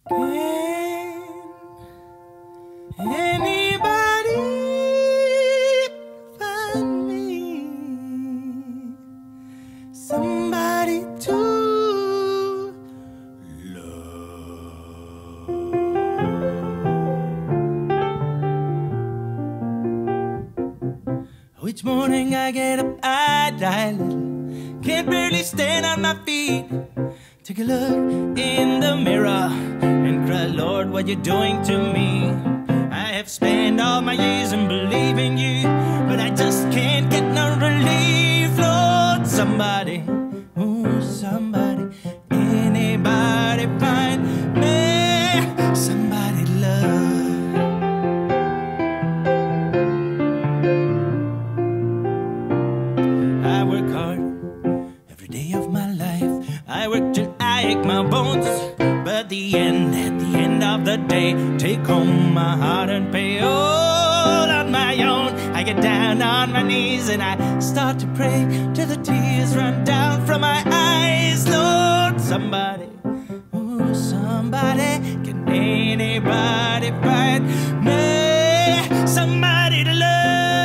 Can anybody find me somebody to love? Each morning I get up, I die little, can't barely stand on my feet. Take a look in the mirror and cry, Lord, what you doing to me? I have spent all my years in believing you, but I just can't get no relief. Lord, somebody, ooh, somebody, anybody find me somebody to love. I work hard every day of my life. I work till I ache my bones, but at the end of the day, take home my heart and pay all on my own. I get down on my knees and I start to pray till the tears run down from my eyes. Lord, somebody, ooh, somebody, can anybody find me somebody to love?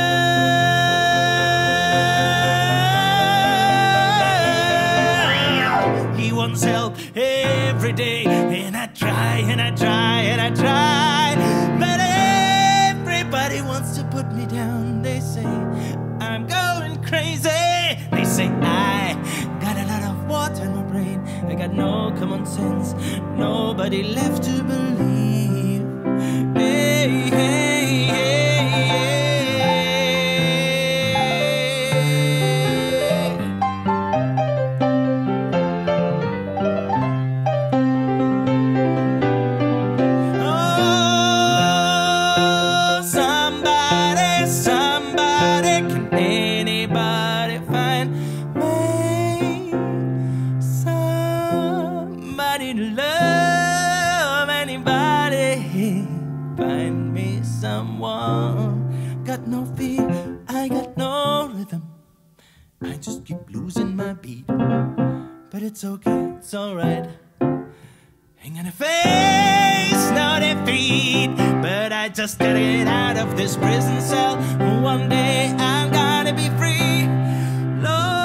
Help every day, and I try and I try and I try, but everybody wants to put me down. They say I'm going crazy. They say I got a lot of water in my brain. I got no common sense, nobody left to believe. Hey, hey, hey. Got no feet, I got no rhythm. I just keep losing my beat, but it's okay, it's alright. Ain't gonna face no defeat, but I just gotta get out of this prison cell. One day I'm gonna be free. Lord,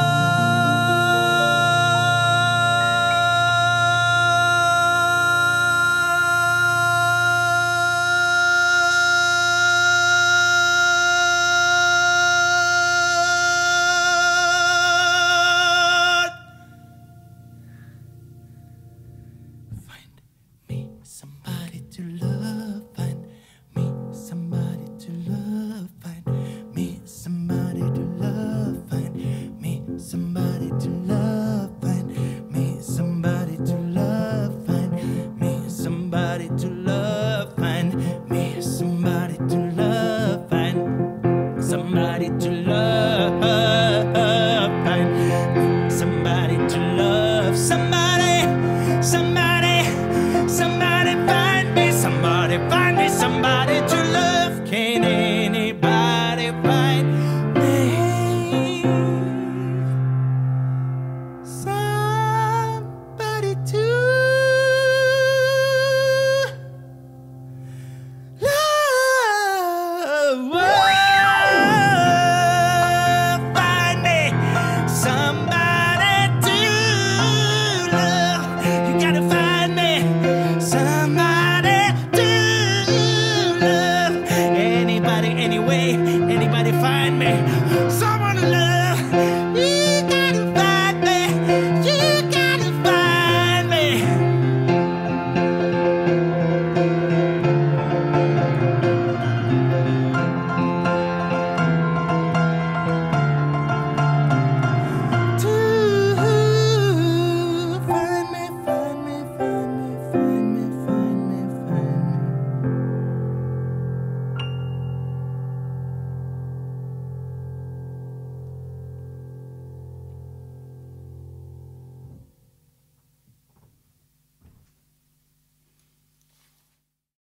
somebody to love, find me somebody to love, find me somebody to love, find me somebody to love, find me somebody to love, find me somebody to love, find me somebody to love, find somebody to love, find somebody to love, somebody.